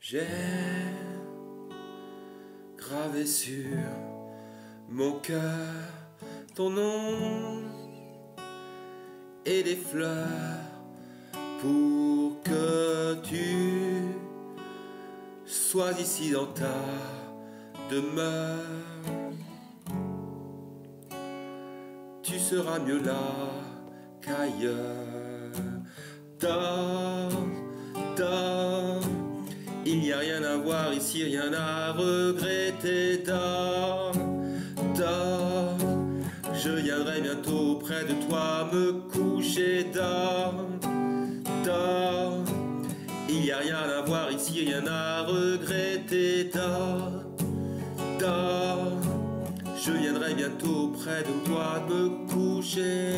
J'ai gravé sur mon cœur ton nom et des fleurs pour que tu sois ici dans ta demeure. Tu seras mieux là qu'ailleurs. Dors, dors. Il n'y a rien à voir ici, rien à regretter. Dors, dors. Je viendrai bientôt près de toi me coucher. Dors, dors. Il n'y a rien à voir ici, rien à regretter. Dors, dors. Je viendrai bientôt près de toi me coucher.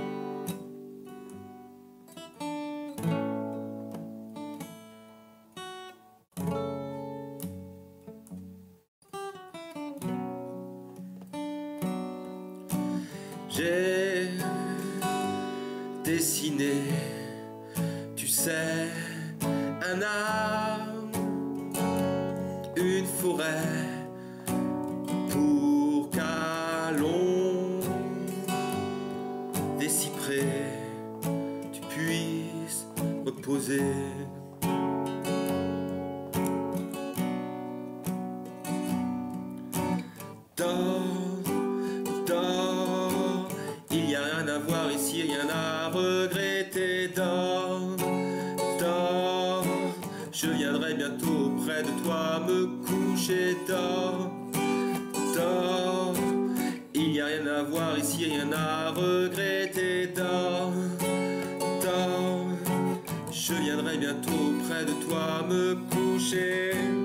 J'ai dessiné, tu sais, un arbre, une forêt, pour qu'à l'ombre des cyprès tu puisses reposer. Dors, dors, il n'y a rien à voir ici, rien à regretter. Dors, dors, je viendrai bientôt près de toi me coucher. Dors, dors, il n'y a rien à voir ici, rien à regretter. Dors, dors, je viendrai bientôt près de toi me coucher.